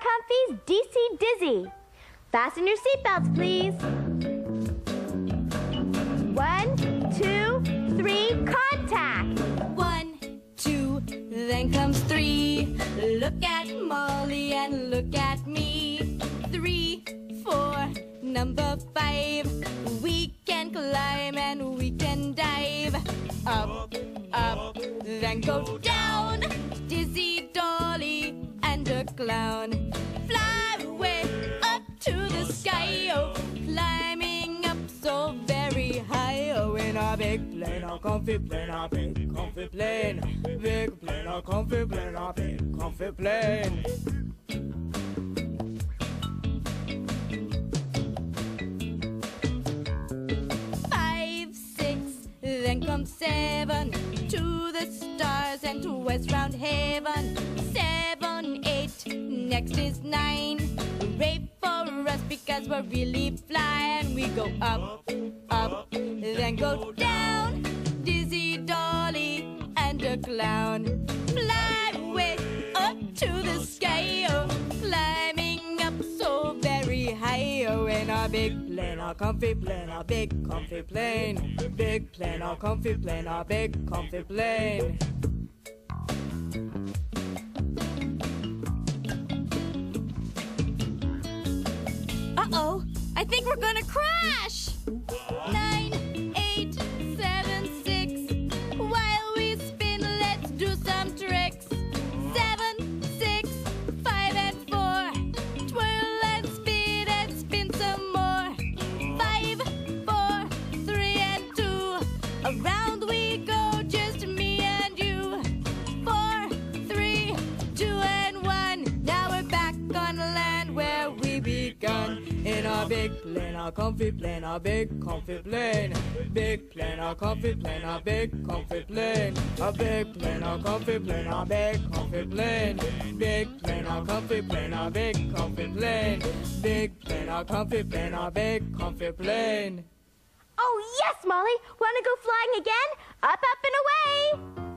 Comfy's DC Dizzy. Fasten your seatbelts, please. 1, 2, 3, contact. 1, 2, then comes 3. Look at Molly and look at me. 3, 4, number 5. We can climb and we can dive. Up, up, then go down. Dizzy Dolly and a clown. Fly away up to the sky, oh, climbing up so very high. Oh, in our big plane, our comfy plane, our big comfy plane. Big plane, our comfy plane, our big comfy plane. Then comes 7, to the stars and to west round heaven. 7, 8, next is 9. Hooray for us because we're really flying. We go up, up, then go down. Dizzy Dolly and a clown. Fly away up to the sky, oh, climbing up so very high. Oh, in our big plane, our comfy plane, our big comfy plane. Big plane, our comfy plane, our big comfy plane. Uh-oh, I think we're gonna crash! 9, 8, 7, 6. While we spin, let's do some tricks. 7, 6, 5 and 4. Twirl and spin and spin some more. 5, 4, 3 and 2. Around we go, just me and you. 4, 3, 2 and 1. Now we're back on land where we begun. In our big plane, our comfy plane, our big comfy plane. Big plane, our comfy plane, our big comfy plane. Our big plane, our comfy plane, our big comfy plane. Big plane, our comfy plane, our big comfy plane. Big plane, our comfy plane, our big comfy plane. Oh, yes, Molly. Want to go flying again? Up, up, and away.